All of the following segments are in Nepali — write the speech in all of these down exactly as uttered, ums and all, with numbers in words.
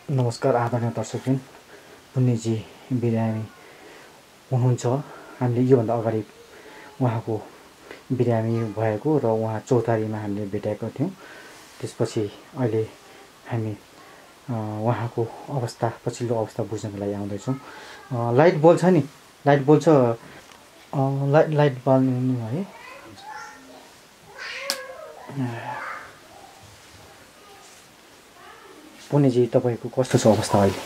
नमस्कार आदरणीय दर्शकवृन्द, पुण्यजी बिरामी हुनुहुन्छ। हामीले योभन्दा अगाडि उहाँको बिरामी भएको र उहाँ चौतारीमा हामीले भेटेका थियौँ। त्यसपछि अहिले हामी उहाँको अवस्था पछिल्लो अवस्था बुझ्नको लागि आउँदैछौँ। लाइट बल्छ नि, लाइट बल्छ, लाइट लाइट बल्नु है। पुण्यजी तपाईँको कस्तो छ अवस्था अहिले?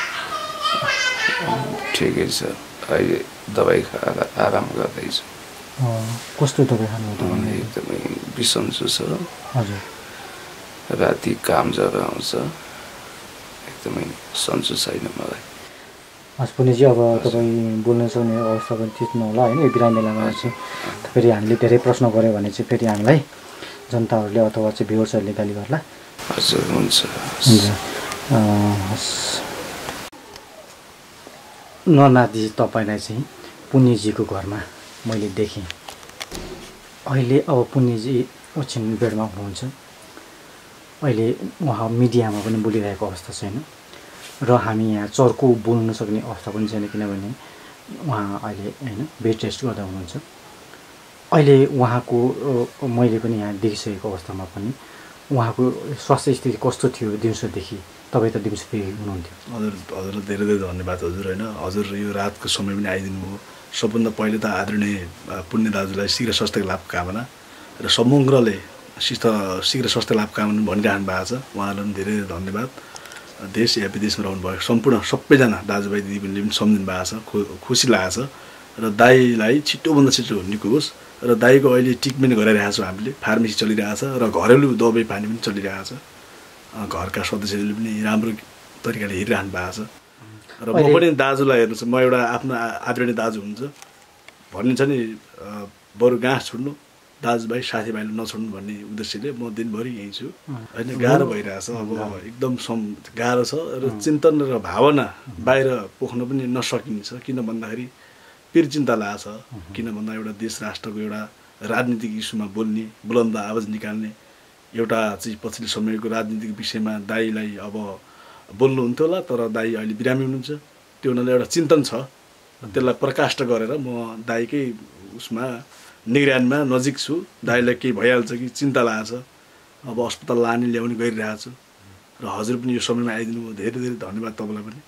ठिकै छ, अहिले दबाई खाएर आराम गर्दैछु। कस्तो दबाई खानु? एकदमै बिसन्चो छ। हजुर, राति काम ज्वरो आउँछ, एकदमै सन्चो छैन मलाई। हस् पुण्यजी, अब तपाईँ बोल्न सक्ने अवस्था पनि थिच्नु होला होइन। यो बिरामी बेलामा चाहिँ फेरि हामीले धेरै प्रश्न गऱ्यो भने चाहिँ फेरि हामीलाई जनताहरूले अथवा चाहिँ भ्युअर्सहरूले गाली गर्ला। हजुर, हुन्छ। ननादी तपाईँलाई चाहिँ पुण्यजीको घरमा मैले देखेँ। अहिले अब पुण्यजी ओछिन बेडमा हुनुहुन्छ। अहिले उहाँ मिडियामा पनि बोलिरहेको अवस्था छैन र हामी यहाँ चर्को बोल्न सक्ने अवस्था पनि छैन, किनभने उहाँ अहिले होइन बेड रेस्ट गर्दा हुनुहुन्छ। अहिले उहाँको मैले पनि यहाँ देखिसकेको अवस्थामा पनि उहाँको स्वास्थ्य स्थिति कस्तो थियो दिउँसोदेखि? तपाईँ त दिउँसो फेरि हुनुहुन्थ्यो। हजुर हजुर धेरै धेरै धन्यवाद हजुर। होइन हजुर, यो रातको समय पनि आइदिनु भयो। सबभन्दा पहिले त आदरणीय पुण्य दाजुलाई शीघ्र स्वास्थ्य लाभ कामना र समग्रले शीघ्र शीघ्र स्वास्थ्य लाभ कामना भनिराख्नु भएको छ। उहाँलाई पनि धेरै धेरै धन्यवाद। देश या विदेशमा रहनुभएको सम्पूर्ण सबैजना दाजुभाइ दिदीबहिनीले पनि सम्झिनु भएको छ, खु खुसी लागेको छ। र दाईलाई छिटोभन्दा छिटो निको होस्। र दाईको अहिले ट्रिटमेन्ट गराइरहेको छौँ हामीले। फार्मेसी चलिरहेको छ र घरेलु दबाई पानी पनि चलिरहेको छ। घरका सदस्यहरूले पनि राम्रो तरिकाले हेरिरहनु भएको छ। र म पनि दाजुलाई हेर्नुहोस्, म एउटा आफ्नो आदरणीय दाजु हुन्छ भनिन्छ नि, बरु गाँस छोड्नु दाजुभाइ साथीभाइले नछोड्नु भन्ने उद्देश्यले म दिनभरि यहीँ छु। होइन, गाह्रो भइरहेछ। अब एकदम सम गाह्रो छ र चिन्तन र भावना बाहिर पोख्न पनि नसकिन्छ। किन भन्दाखेरि पीर चिन्ता लाग्छ। किन भन्दा एउटा देश राष्ट्रको एउटा राजनीतिक इस्युमा बोल्ने, बुलन्द आवाज निकाल्ने एउटा चाहिँ पछिल्लो समयको राजनीतिक विषयमा दाईलाई अब बोल्नुहुन्थ्यो होला, तर दाई अहिले बिरामी हुनुहुन्छ। त्यो हुनाले एउटा चिन्तन छ, त्यसलाई प्रकाष्ठ गरेर म दाईकै उसमा निगरानीमा नजिक छु। दाईलाई केही भइहाल्छ कि चिन्ता लाग्छ। अब अस्पताल लाने ल्याउने गरिरहेको छु र हजुर पनि यो समयमा आइदिनु भयो, धेरै धेरै धन्यवाद तपाईँलाई पनि।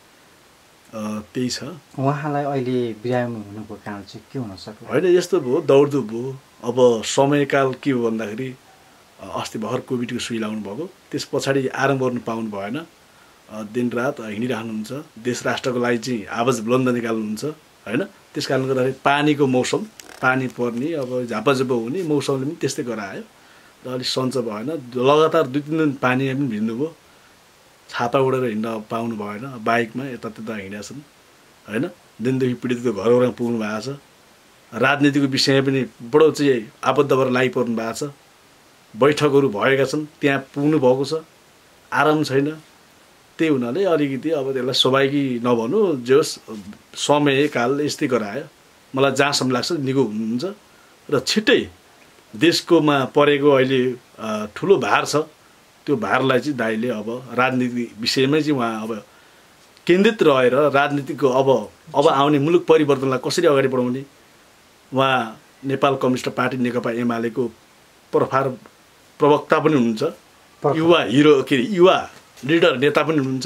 त्यही छ। उहाँलाई अहिले बिरामी हुनुको कारण चाहिँ के हुन सक्छ? होइन, यस्तो भयो, दौडधुप भयो। अब समयकाल के हो भन्दाखेरि अस्ति भर्खर कोभिडको सुई लाउनु भएको, त्यस पछाडि आराम गर्नु पाउनु भएन। दिनरात हिँडिरहनुहुन्छ। देश राष्ट्रको लागि चाहिँ आवाज बुलन्द निकाल्नुहुन्छ होइन। त्यस कारणले गर्दाखेरि पानीको मौसम, पानी पर्ने अब झापाझुपो हुने मौसमले पनि त्यस्तै गरायो र अलिक सन्चो भएन। लगातार दुई तिन दिन पानीमा पनि भिज्नुभयो। छाता उडेर हिँड्न पाउनु भएन। बाइकमा यतात्यता हिँडेका छन् होइन। दिनदेखि पीडितको घर घरमा पुग्नु भएको छ। राजनीतिको विषयमा पनि बडो चाहिँ आबद्ध भएर लागिपर्नु भएको छ। बैठकहरू भएका छन्, त्यहाँ पुग्नु भएको छ। आराम छैन। त्यही हुनाले अलिकति अब त्यसलाई स्वाभाविक नभनौँ, जे होस् समय काल यस्तै गरायो। मलाई जहाँसम्म लाग्छ निको हुनुहुन्छ र छिट्टै देशकोमा परेको अहिले ठुलो भार छ, त्यो भारलाई चाहिँ दाइले अब राजनीति विषयमै चाहिँ उहाँ अब केन्द्रित रहेर राजनीतिको अब अब आउने मुलुक परिवर्तनलाई कसरी अगाडि बढाउने, उहाँ नेपाल कम्युनिस्ट पार्टी नेकपा एमालेको प्रभार प्रवक्ता पनि हुनुहुन्छ, युवा हिरो के अरे युवा लिडर नेता पनि हुनुहुन्छ।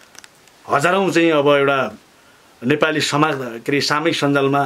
हजारौँ चाहिँ अब एउटा नेपाली समाज के अरे सामूहिक सञ्जालमा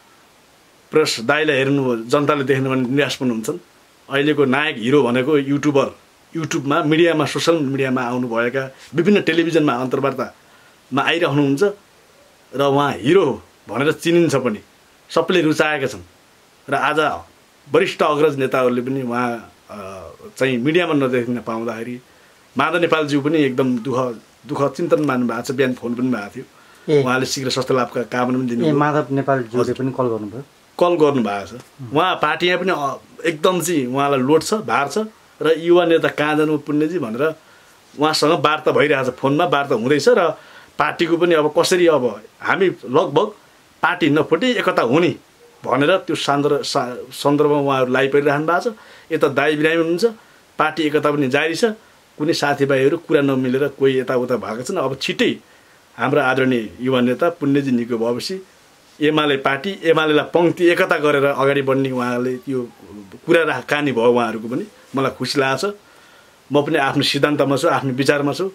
प्रेस दाइलाई हेर्नु जनताले देख्नु भने निराश पनि हुन्छन्। अहिलेको नायक हिरो भनेको युट्युबर, युट्युबमा मिडियामा सोसियल मिडियामा आउनुभएका विभिन्न टेलिभिजनमा अन्तर्वार्तामा आइरहनुहुन्छ र उहाँ हिरो भनेर चिनिन्छ पनि, सबैले रुचाएका छन्। र आज वरिष्ठ अग्रज नेताहरूले पनि उहाँ चाहिँ मिडियामा नदेखिन पाउँदाखेरि माधव नेपालज्यू पनि एकदम दुःख दुःख चिन्तन मान्नु भएको छ। बिहान फोन पनि भएको थियो, उहाँले शीघ्र स्वास्थ्य लाभका कामना पनि दिनुभयो। माधव नेपालज्यूले पनि कल गर्नुभयो, कल गर्नुभएको छ। उहाँ पार्टीमा पनि एकदम चाहिँ उहाँलाई लोड छ, भार छ र युवा नेता कहाँ जानु पुण्यजी भनेर उहाँसँग वार्ता भइरहेछ, फोनमा वार्ता हुँदैछ र पार्टीको पनि अब कसरी अब हामी लगभग पार्टी नफुटी एकता हुने भनेर त्यो सन्दर्भ सन्दर्भमा उहाँहरू लागिपरिरहनु भएको छ। यता दाइ बिरामी हुनुहुन्छ, पार्टी एकता पनि जारी छ कुनै साथीभाइहरू कुरा नमिलेर कोही यताउता भएको छन्। अब छिट्टै हाम्रो आदरणीय युवा नेता पुण्यजी निको भएपछि एमाले पार्टी एमालेलाई पङ्क्ति एकता गरेर अगाडि बढ्ने उहाँले यो कुरा राख कहानी भयो उहाँहरूको पनि मलाई खुसी लागेको छ। म पनि आफ्नो सिद्धान्तमा छु, आफ्नो विचारमा छु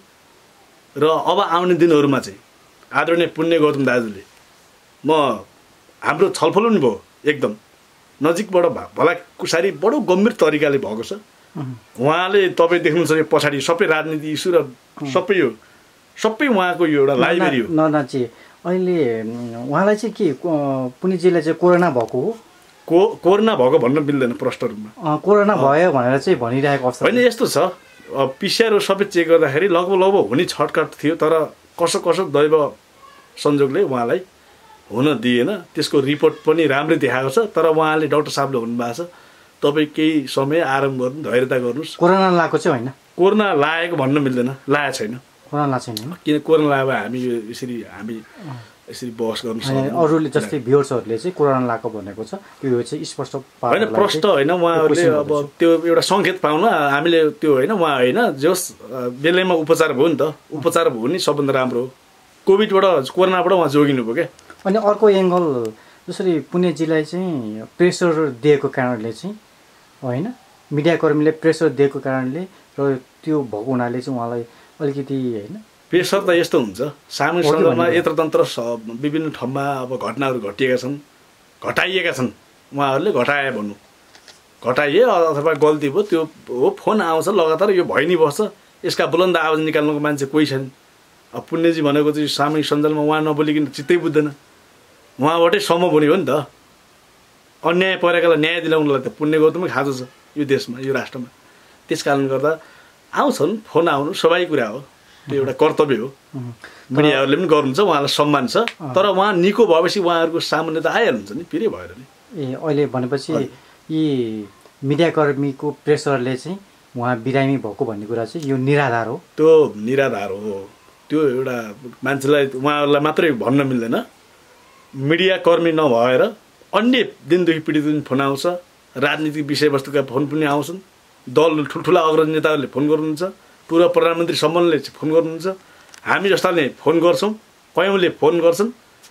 र अब आउने दिनहरूमा चाहिँ आदरणीय पुण्य गौतम दाजुले म हाम्रो छलफल पनि भयो एकदम नजिकबाट भलाकुसारी बडो गम्भीर तरिकाले भएको छ। उहाँले तपाईँ देख्नुहुन्छ यो पछाडि सबै राजनीति इस्यु र सबै यो सबै उहाँको यो एउटा लाइब्रेरी हो। ननाची अहिले उहाँलाई चाहिँ के पुण्यजीलाई चाहिँ कोरोना भएको हो? को कोरोना भएको भन्न मिल्दैन प्रष्ट रूपमा। कोरोना भयो भनेर चाहिँ भनिरहेको अवस्था होइन। यस्तो छ पिसिआर सबै चेक गर्दाखेरि लगभग लगभग हुने छटकट थियो, तर कसो कसो दैव संयोगले उहाँलाई हुन दिएन। त्यसको रिपोर्ट पनि राम्रै देखाएको छ, तर उहाँले डाक्टर साहबले भन्नुभएको छ तपाईँ केही समय आराम गर्नु, धैर्यता गर्नुहोस्। कोरोना लागेको चाहिँ होइन? कोरोना लागेको भन्न मिल्दैन, लागेको छैन। कोरोना लागेको छैन किन कोरोना लाग्यो हामी यसरी हामी यसरी बहस गर्नु सक्दैन। अरूले जस्तै भ्युअर्सहरूले चाहिँ कोरोना लागेको भनेको छ, त्यो चाहिँ स्पष्ट होइन, प्रष्ट होइन। उहाँहरूले अब त्यो एउटा सङ्केत पाउन हामीले त्यो होइन, उहाँ होइन जोस् बेलैमा उपचार भयो नि त, उपचार भयो नि सबभन्दा राम्रो हो। कोभिडबाट कोरोनाबाट उहाँ जोगिनु भयो क्या। अनि अर्को एङ्गल जसरी पुण्यजीलाई चाहिँ प्रेसर दिएको कारणले चाहिँ होइन, मिडियाकर्मीले प्रेसर दिएको कारणले र त्यो भएको हुनाले चाहिँ उहाँलाई अलिकति होइन प्रेसर त यस्तो हुन्छ सामूहिक सन्दर्भमा यत्रतन्त्र विभिन्न ठाउँमा अब घटनाहरू घटिएका छन्, घटाइएका छन्, उहाँहरूले घटाए भन्नु घटाइए अथवा गल्ती भयो त्यो हो। फोन आउँछ लगातार, यो भइ नै बस्छ, यसका बुलन्द आवाज निकाल्नुको मान्छे कोही छैन। अब पुण्यजी भनेको चाहिँ सामूहिक सञ्जालमा उहाँ नबोलिकन चित्तै बुझ्दैन, उहाँबाटै सम्म बोल्यो हो नि त। अन्याय परेकालाई न्याय दिलाउनुलाई त पुण्य गौतमै खाँचो छ यो देशमा, यो राष्ट्रमा। त्यस कारणले गर्दा आउँछन्, फोन आउनु स्वाभाविक कुरा हो, त्यो एउटा कर्तव्य हो। मिडियाहरूले पनि गर्नुहुन्छ, उहाँलाई सम्मान छ। तर उहाँ निको भएपछि उहाँहरूको सामान्य त आइहाल्नुहुन्छ नि, पिरै भएर नि। ए अहिले भनेपछि यी मिडियाकर्मीको प्रेसरले चाहिँ उहाँ बिरामी भएको भन्ने कुरा चाहिँ यो निराधार हो? त्यो निराधार हो। त्यो एउटा मान्छेलाई उहाँहरूलाई मात्रै भन्न मिल्दैन। मिडियाकर्मी नभएर अन्य दिनदेखि पीडित दिन फोन आउँछ, राजनीतिक विषयवस्तुका फोन पनि आउँछन्, दल ठुल्ठुला अग्रज नेताहरूले फोन गर्नुहुन्छ, पूर्व प्रधानमन्त्री सम्मले फोन गर्नुहुन्छ, हामी जस्ताले फोन गर्छौँ, कयौँले फोन गर्छन्।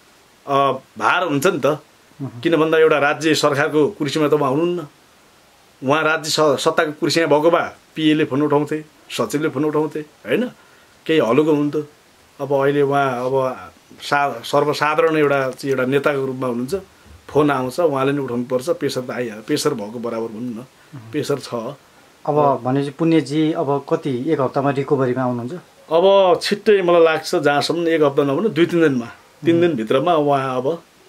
भार हुन्छ नि त, किन भन्दा एउटा राज्य सरकारको कुर्सीमा त उहाँ हुनुहुन्न। उहाँ राज्य सत्ताको कुर्सीमा भएको भए पिएले फोन उठाउँथे, सचिवले फोन उठाउँथे होइन, केही हलुको हुन्थ्यो। अब अहिले उहाँ अब सा सर्वसाधारण एउटा चाहिँ एउटा नेताको रूपमा हुनुहुन्छ, फोन आउँछ उहाँले नै उठाउनुपर्छ। प्रेसर त आइहाल्छ, प्रेसर भएको बराबर भनौँ न, प्रेसर छ। अब भनेपछि पुण्यजी अब कति एक हप्तामा रिकभरीमा आउनुहुन्छ? अब छिट्टै मलाई लाग्छ, जहाँसम्म एक हप्ता नभनु दुई तिन दिनमा तिन दिनभित्रमा उहाँ अब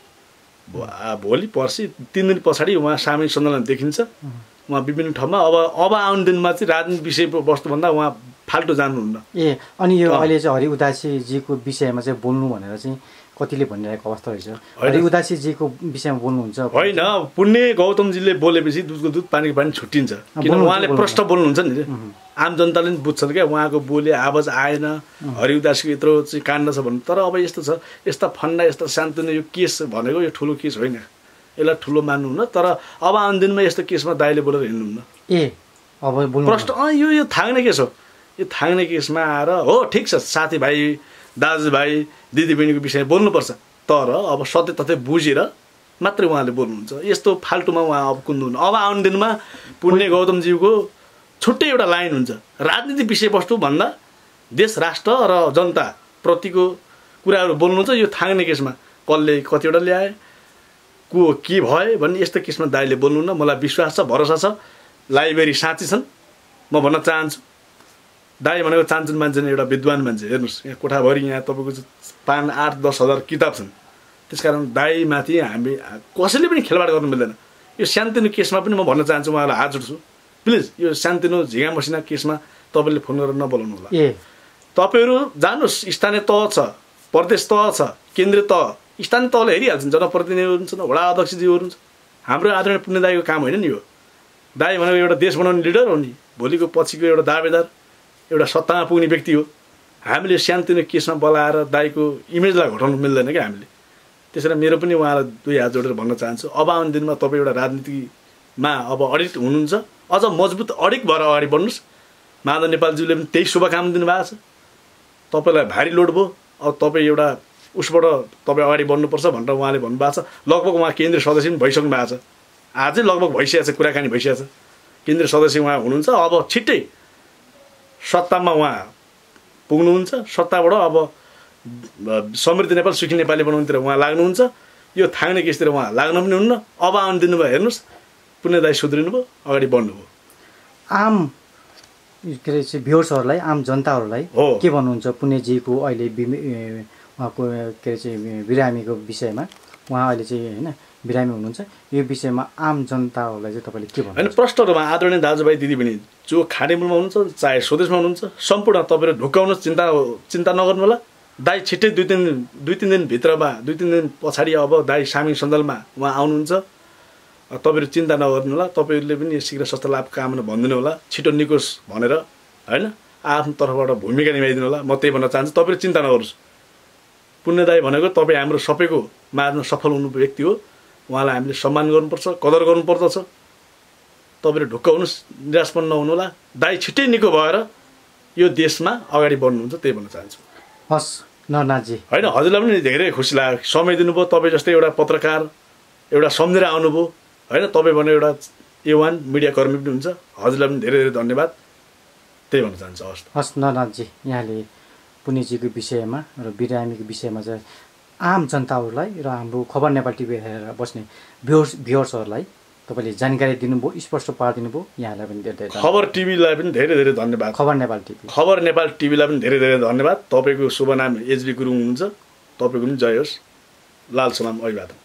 भोलि पर्सि तिन दिन पछाडि उहाँ सामूहिक सञ्चालन देखिन्छ उहाँ विभिन्न ठाउँमा। अब अब आउने दिनमा चाहिँ राजनीतिक विषयवस्तुभन्दा उहाँ फाल्टो जानुहुन्न। ए अनि यो अहिले चाहिँ हरि उदासीजीको विषयमा चाहिँ बोल्नु भनेर चाहिँ कतिले भनिरहेको अवस्था रहेछ। हरि उदासीजीको विषयमा बोल्नुहुन्छ? होइन, पुण्य गौतमजीले बोलेपछि दुधको दुध पानीको पानी छुट्टिन्छ, किन उहाँले प्रष्ट बोल्नुहुन्छ नि। आम जनताले पनि बुझ्छन् क्या उहाँको बोले आवाज आएन, हरि उदासीको यत्रो चाहिँ काण्ड छ भन्नु। तर अब यस्तो छ, यस्ता फन्डा यस्ता सान्तुन यो केस भनेको यो ठुलो केस होइन, यसलाई ठुलो मान्नुहुन्न। तर अब आउने दिनमा यस्तो केसमा दाइले बोलेर हिँड्नुहुन्न। ए अब बोल्नु प्रष्ट अँ यो यो थाङ्ने केस हो, यो थाङ्ने केसमा आएर हो ठिक छ, साथीभाइ दाजुभाइ दिदीबहिनीको विषयमा बोल्नुपर्छ, तर अब सत्य तथ्य बुझेर मात्रै उहाँले बोल्नुहुन्छ। यस्तो फाल्टुमा उहाँ अब कुन्नुहुन्न। अब आउने दिनमा पुण्य गौतमज्यूको छुट्टै एउटा लाइन हुन्छ, राजनीतिक विषयवस्तु भन्दा देश राष्ट्र र जनता प्रतिको कुराहरू बोल्नुहुन्छ। यो थाङ्ने केसमा कसले कतिवटा ल्याए, को के भए भन्ने यस्तो केसमा दाइले बोल्नुहुन्न। मलाई विश्वास छ, भरोसा छ, लाइब्रेरी साँच्ची छन्। म भन्न चाहन्छु दाइ भनेको चाहन्छन् मान्छे एउटा विद्वान मान्छे। हेर्नुहोस् यहाँ कोठाभरि यहाँ तपाईँको पाँच आठ दस हजार किताब छन्। त्यसकारण दाइमाथि हामी कसैले पनि खेलबाड गर्नु मिल्दैन। यो सानोतिनो केसमा पनि म भन्न चाहन्छु, उहाँलाई हात जोड्छु, प्लिज यो सानोतिनो झिगा मसिना केसमा तपाईँले फोन गरेर नबोलाउनु होला। ए तपाईँहरू जानुहोस्, स्थानीय तह छ, प्रदेश तह छ, केन्द्रीय तह, स्थानीय तहले हेरिहाल्छन्, जनप्रतिनिधिहरू हुन्छन्, वडा अध्यक्षज्यूहरू हुन्छ। हाम्रो आदरणीय पुण्य दाइको काम होइन नि यो। दाइ भनेको एउटा देश बनाउने लिडर हो नि, भोलिको पछिको एउटा दावेदार, एउटा सत्तामा पुग्ने व्यक्ति हो। हामीले सानोतिनो केसमा बोलाएर दाइको इमेजलाई घटाउनु मिल्दैन क्या हामीले। त्यसरी मेरो पनि उहाँलाई दुई हात जोडेर भन्न चाहन्छु, अब आउने दिनमा तपाईँ एउटा राजनीतिमा अब अडिट हुनुहुन्छ, अझ मजबुत अडिक भएर अगाडि बढ्नुहोस् माधव नेपालज्यूले पनि त्यही शुभकामना दिनुभएको छ। तपाईँलाई भारी लोड भयो, अब तपाईँ एउटा उसबाट तपाईँ अगाडि बढ्नुपर्छ भनेर उहाँले भन्नुभएको छ। लगभग उहाँ केन्द्रीय सदस्य पनि भइसक्नु भएको छ, आजै लगभग भइसकेको छ, कुराकानी भइसकेको छ। केन्द्रीय सदस्य उहाँ हुनुहुन्छ, अब छिट्टै सत्तामा उहाँ पुग्नुहुन्छ। सत्ताबाट अब समृद्ध नेपाल सुखी नेपाली बनाउनुतिर उहाँ लाग्नुहुन्छ। यो थाङ्ने केसतिर उहाँ लाग्न पनि हुन्न। अब आउनु दिनुभयो, हेर्नुहोस् पुण्य दाई सुध्रिनुभयो, अगाडि बढ्नुभयो। आम के अरे चाहिँ भ्युअर्सहरूलाई, आम जनताहरूलाई के भन्नुहुन्छ पुण्यजीको अहिले उहाँको के अरे चाहिँ बिरामीको विषयमा? उहाँ अहिले चाहिँ होइन बिरामी हुनुहुन्छ, यो विषयमा आम जनताहरूलाई चाहिँ तपाईँले के भन्नुहुन्छ? होइन, प्रष्ट रूपमा आदरणीय दाजुभाइ दिदीबहिनी जो खाडीमूलमा हुनुहुन्छ चाहे स्वदेशमा हुनुहुन्छ, सम्पूर्ण तपाईँहरू ढुक्काउनुहोस्, चिन्ता चिन्ता नगर्नु होला। दाई छिट्टै दुई तिन दुई तिन दिनभित्रमा दुई तिन दिन पछाडि अब दाई सामिङ सञ्जालमा उहाँ आउनुहुन्छ। तपाईँहरू चिन्ता नगर्नु होला। तपाईँहरूले पनि शीघ्र स्वस्थ लाभ कामना भनिदिनु होला, छिटो निकोस् भनेर होइन, आफ्नो तर्फबाट भूमिका निभाइदिनु होला। म त्यही भन्न चाहन्छु, तपाईँहरू चिन्ता नगर्नुहोस्। पुण्य दाई भनेको तपाईँ हाम्रो सबैको माझमा सफल हुनु व्यक्ति हो, उहाँलाई हामीले सम्मान गर्नुपर्छ, कदर गर्नुपर्दछ। तपाईँहरू ढुक्क हुनुहोस्, निराशपन्न नहुनु होला। दाई छिट्टै निको भएर यो देशमा अगाडि बढ्नुहुन्छ, त्यही भन्न चाहन्छु। हस् नरनाथजी, होइन हजुरलाई पनि धेरै खुसी लाग्यो, समय दिनुभयो। तपाईँ जस्तै एउटा पत्रकार एउटा सम्झेर आउनुभयो होइन, तपाईँ भने एउटा ए वान मिडिया कर्मी पनि हुन्छ। हजुरलाई पनि धेरै धेरै धन्यवाद, त्यही भन्न चाहन्छु। हस् हस् नरनाथजी, यहाँले पुण्यजीको विषयमा र बिरामीको विषयमा चाहिँ आम जनताहरूलाई र हाम्रो खबर नेपाल टिभी हेरेर बस्ने भ्युर्स भ्युअर्सहरूलाई तपाईँले जानकारी दिनुभयो, स्पष्ट पारिदिनु भयो। यहाँलाई पनि धेरै धेरै खबर टिभीलाई पनि धेरै धेरै धन्यवाद। खबर नेपाल टिभी खबर नेपाल टिभीलाई पनि धेरै धेरै धन्यवाद। तपाईँको शुभ नाम एचबी गुरुङ हुनुहुन्छ, तपाईँको पनि जय होस्। लाल सलाम, अभिवादन।